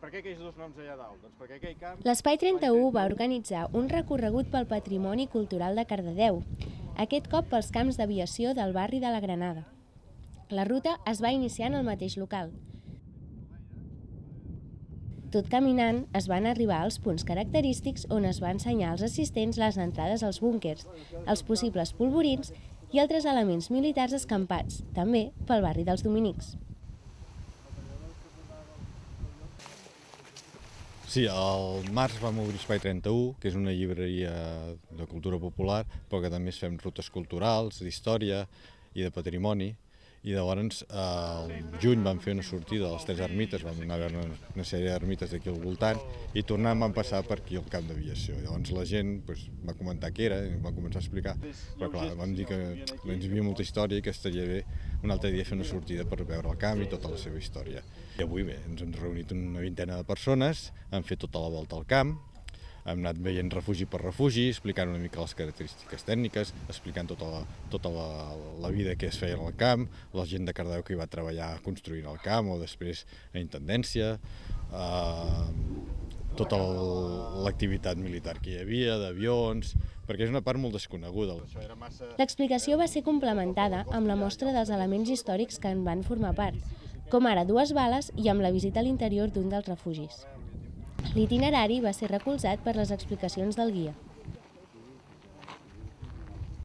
Per què aquells dos noms allà dalt? Doncs perquè aquell camp... L'Espai 31 va organitzar un recorregut pel patrimoni cultural de Cardedeu, aquest cop pels camps d'aviació del barri de la Granada. La ruta es va iniciar en el mateix local. Tot caminant, es van arribar als punts característics on es va ensenyar als assistents les entrades als búnquers, els possibles polvorins i altres elements militars escampats, també pel barri dels Dominics. Sí, al març vam obrir Espai 31, que és una llibreria de cultura popular, però que també fem rutes culturals, d'història i de patrimoni. I llavors al juny vam fer una sortida a les 3 ermites, vam anar a veure una sèrie d'ermites d'aquí al voltant i tornant vam passar per aquí al camp d'aviació. Llavors la gent va comentar què era i va començar a explicar, però clar, vam dir que ens hi havia molta història i que estaria bé un altre dia fer una sortida per veure el camp i tota la seva història. I avui bé, ens hem reunit una vintena de persones, hem fet tota la volta al camp, hem anat veient refugi per refugi, explicant una mica les característiques tècniques, explicant tota la vida que es feia al camp, la gent de Cardedeu que hi va treballar construint el camp o després a Intendència, tota l'activitat militar que hi havia, d'avions, perquè és una part molt desconeguda. L'explicació va ser complementada amb la mostra dels elements històrics que en van formar part, com ara 2 bales i amb la visita a l'interior d'un dels refugis. L'itinerari va ser recolzat per les explicacions del guia.